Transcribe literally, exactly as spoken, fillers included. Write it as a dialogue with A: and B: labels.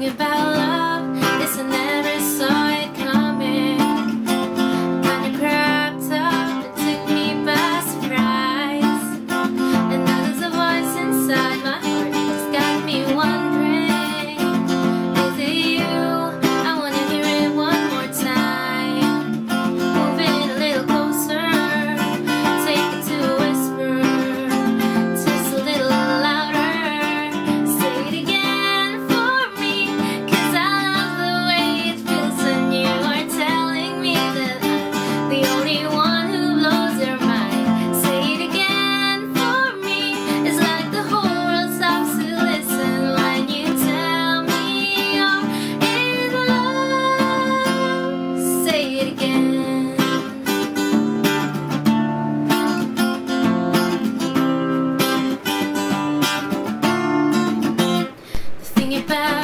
A: thing about love is I never saw it coming. Kinda crept up and took me by surprise. And now there's a voice inside my heart that's got me wondering, is it you? I wanna hear it one more time. Move it a little closer, take it to a whisper, just a little louder. Say it again for me, 'cause I love the way it feels when you are telling me that I'm the only one who blows your mind. Say it again for me, it's like the whole world stops to listen when you tell me you're in love. Say it again. The thing about